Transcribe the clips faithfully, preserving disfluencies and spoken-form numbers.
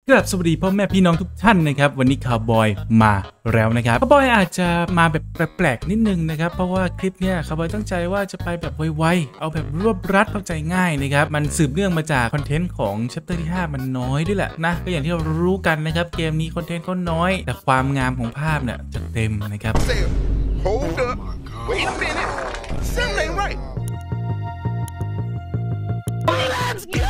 กราบสวัสดีพ่อแม่พี่น้องทุกท่านนะครับวันนี้คาวบอยมาแล้วนะครับคาวบอยอาจจะมาแบบแปลกๆนิดนึงนะครับเพราะว่าคลิปเนี้ยคาวบอยตั้งใจว่าจะไปแบบไวๆเอาแบบรวบรัดเข้าใจง่ายนะครับมันสืบเนื่องมาจากคอนเทนต์ของ chapter ที่ห้ามันน้อยด้วยแหละนะก็อย่างที่เรารู้กันนะครับเกมนี้คอนเทนต์เขาน้อยแต่ความงามของภาพเนี่ยจะเต็มนะครับ Hold up. Wait a minute. Something ain't right. Let's go.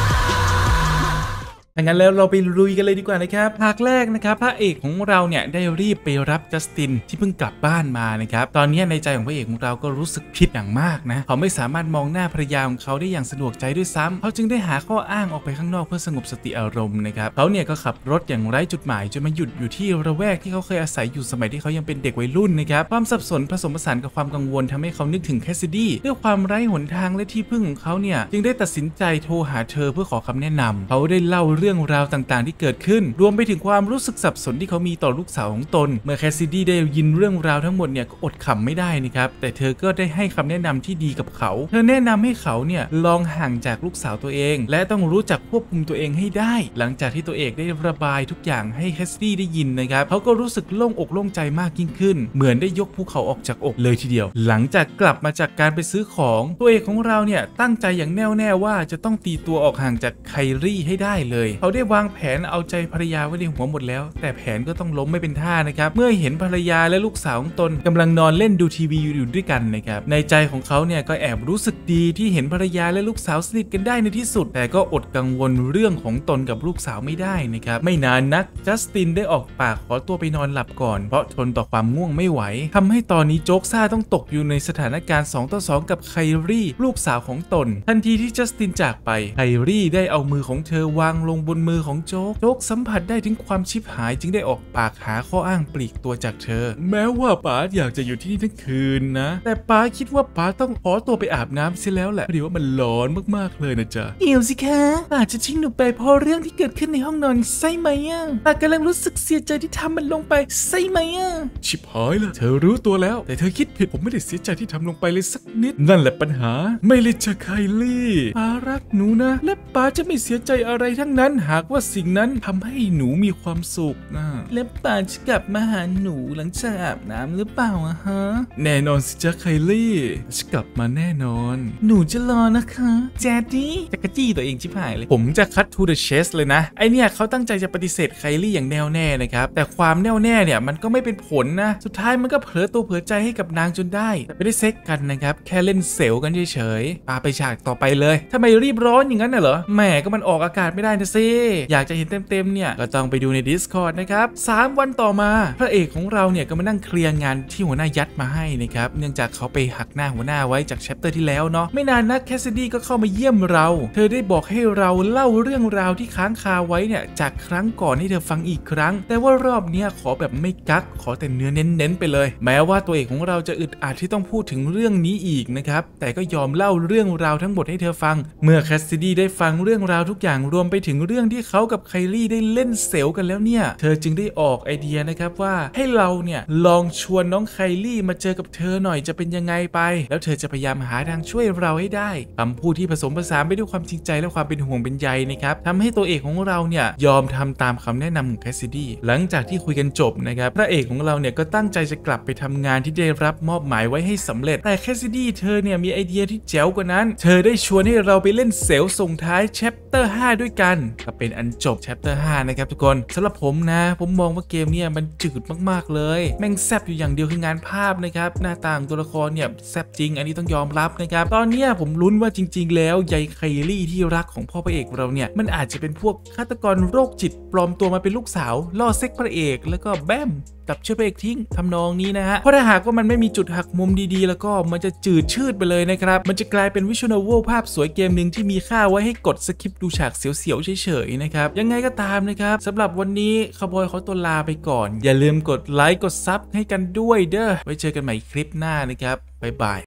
ดังนั้นแล้วเราไปลุยกันเลยดีกว่านะครับภาคแรกนะครับพระเอกของเราเนี่ยได้รีบไปรับจัสตินที่เพิ่งกลับบ้านมานะครับตอนนี้ในใจของพระเอกของเราก็รู้สึกผิดอย่างมากนะเขาไม่สามารถมองหน้าภรรยาของเขาได้อย่างสะดวกใจด้วยซ้ำเขาจึงได้หาข้ออ้างออกไปข้างนอกเพื่อสงบสติอารมณ์นะครับเขาเนี่ยก็ขับรถอย่างไร้จุดหมายจนมาหยุดอยู่ที่ระแวกที่เขาเคยอาศัยอยู่สมัยที่เขายังเป็นเด็กวัยรุ่นนะครับความสับสนผสมผสานกับความกังวลทำให้เขานึกถึงแคสซิดี้ด้วยความไร้หนทางและที่พึ่งของเขาเนี่ยจึงได้ตัดสินใจโทรหาเธอเพื่อขอคำแนะนำเขาได้เล่าเรื่องราวต่างๆที่เกิดขึ้นรวมไปถึงความรู้สึกสับสนที่เขามีต่อลูกสาวของตนเมื่อแคสซิดี้ได้ยินเรื่องราวทั้งหมดเนี่ยก็อดขำไม่ได้นะครับแต่เธอก็ได้ให้คำแนะนำที่ดีกับเขาเธอแนะนำให้เขาเนี่ยลองห่างจากลูกสาวตัวเองและต้องรู้จักควบคุมตัวเองให้ได้หลังจากที่ตัวเอกได้ระบายทุกอย่างให้แคสซิดี้ได้ยินนะครับเขาก็รู้สึกโล่งอกโล่งใจมากยิ่งขึ้นเหมือนได้ยกภูเขาออกจากอกเลยทีเดียวหลังจากกลับมาจากการไปซื้อของตัวเอกของเราเนี่ยตั้งใจอย่างแน่วแน่ว่าจะต้องตีตัวออกห่างจากไคลี่ให้ได้เลยเขาได้วางแผนเอาใจภรรยาไว้ในหัวหมดแล้วแต่แผนก็ต้องล้มไม่เป็นท่านะครับเมื่อเห็นภรรยาและลูกสาวของตนกำลังนอนเล่นดูทีวีอยู่ด้วยกันนะครับในใจของเขาเนี่ยก็แอบรู้สึกดีที่เห็นภรรยาและลูกสาวสนิทกันได้ในที่สุดแต่ก็อดกังวลเรื่องของตนกับลูกสาวไม่ได้นะครับไม่นานนักจัสตินได้ออกปากขอตัวไปนอนหลับก่อนเพราะทนต่อความง่วงไม่ไหวทำให้ตอนนี้โจ๊กซ่าต้องตกอยู่ในสถานการณ์สองต่อสองกับไคลี่ลูกสาวของตนทันทีที่จัสตินจากไปไคลี่ได้เอามือของเธอวางลงบนมือของโจ๊กโจ๊กสัมผัสได้ถึงความชิบหายจึงได้ออกปากหาข้ออ้างปลีกตัวจากเธอแม้ว่าป๋าอยากจะอยู่ที่นี่ทั้งคืนนะแต่ป๋าคิดว่าป๋าต้องขอตัวไปอาบน้ำเสียแล้วแหละเพราะว่ามันร้อนมากๆเลยนะจ๊ะเดี๋ยวสิคะป๋าจะทิ้งหนูไปเพราะเรื่องที่เกิดขึ้นในห้องนอนใช่ไหมอ่ะป๋ากำลังรู้สึกเสียใจที่ทำมันลงไปใช่ไหมอ่ะชิบหายละเธอรู้ตัวแล้วแต่เธอคิดผิดผมไม่ได้เสียใจที่ทำลงไปเลยสักนิดนั่นแหละปัญหาไม่เลยจะไคลี่ป๋ารักหนูนะและป๋าจะไม่เสียใจอะไรทั้งนั้นหากว่าสิ่งนั้นทำให้หนูมีความสุขนะแล้วป๋าจะกลับมาหาหนูหลังจากอาบน้ำหรือเปล่าอะฮะแน่นอนสิจ๊ะไคลี่จะกลับมาแน่นอนหนูจะรอนะคะแจดดี้จะกระจี้ตัวเองชิบหายเลยผมจะคัด to the chase เลยนะไอเนี่ยเขาตั้งใจจะปฏิเสธไคลี่อย่างแน่วแน่นะครับแต่ความแน่วแน่เนี่ยมันก็ไม่เป็นผลนะสุดท้ายมันก็เผลอตัวเผลอใจให้กับนางจนได้แต่ไม่ได้เซ็กกันนะครับแค่เล่นเซลล์กันเฉยๆปาไปฉากต่อไปเลยทำไมรีบร้อนอย่างนั้นน่ะเหรอแหมก็มันออกอากาศไม่ได้นะสิอยากจะเห็นเต็มๆเนี่ยก็ต้องไปดูใน Discord นะครับสามวันต่อมาพระเอกของเราเนี่ยก็มานั่งเคลียร์งานที่หัวหน้ายัดมาให้นะครับเนื่องจากเขาไปหักหน้าหัวหน้าไว้จากแชปเตอร์ที่แล้วเนาะไม่นานนักแคสซิดี้ก็เข้ามาเยี่ยมเราเธอได้บอกให้เราเล่าเรื่องราวที่ค้างคาไว้เนี่ยจากครั้งก่อนให้เธอฟังอีกครั้งแต่ว่ารอบนี้ขอแบบไม่กักขอแต่เนื้อเน้นๆไปเลยแม้ว่าตัวเอกของเราจะอึดอัดที่ต้องพูดถึงเรื่องนี้อีกนะครับแต่ก็ยอมเล่าเรื่องราวทั้งหมดให้เธอฟังเมื่อแคสซิดี้ได้ฟังเรื่องราวทุกอย่างรวมไปถึงเรื่องที่เขากับไคลี่ได้เล่นเซลล์กันแล้วเนี่ยเธอจึงได้ออกไอเดียนะครับว่าให้เราเนี่ยลองชวนน้องไคลี่มาเจอกับเธอหน่อยจะเป็นยังไงไปแล้วเธอจะพยายามหาทางช่วยเราให้ได้คำพูดที่ผสมผสานไปด้วยความจริงใจและความเป็นห่วงเป็นใยนะครับทำให้ตัวเอกของเราเนี่ยยอมทำตามคำแนะนำของแคสซิดี้หลังจากที่คุยกันจบนะครับพระเอกของเราเนี่ยก็ตั้งใจจะกลับไปทำงานที่ได้รับมอบหมายไว้ให้สำเร็จแต่แคสซิดี้เธอเนี่ยมีไอเดียที่แจ๋วกว่านั้นเธอได้ชวนให้เราไปเล่นเซลล์ส่งท้ายแชปเตอร์ห้าด้วยกันก็เป็นอันจบแชปเตอร์ห้านะครับทุกคนสำหรับผมนะผมมองว่าเกมเนี่ยมันจืดมากๆเลยแม่งแซบอยู่อย่างเดียวคืองานภาพนะครับหน้าตาของตัวละครเนี่ยแซบจริงอันนี้ต้องยอมรับนะครับตอนนี้ผมลุ้นว่าจริงๆแล้วยายไคลี่ที่รักของพ่อพระเอกเราเนี่ยมันอาจจะเป็นพวกฆาตกรโรคจิตปลอมตัวมาเป็นลูกสาวล่อเซ็กพระเอกแล้วก็แบมกับเชื่อพระเอกทิ้งทำนองนี้นะฮะเพราะถ้าหากว่ามันไม่มีจุดหักมุมดีๆแล้วก็มันจะจืดชืดไปเลยนะครับมันจะกลายเป็นวิชวลโนเวลภาพสวยเกมหนึ่งที่มีค่าไว้ให้กดสคิปดูฉากเสียวๆเฉยๆนะครับยังไงก็ตามนะครับสำหรับวันนี้คาวบอยขอตัวลาไปก่อนอย่าลืมกดไลค์กดซับให้กันด้วยเด้อไว้เจอกันใหม่คลิปหน้านะครับบ๊ายบาย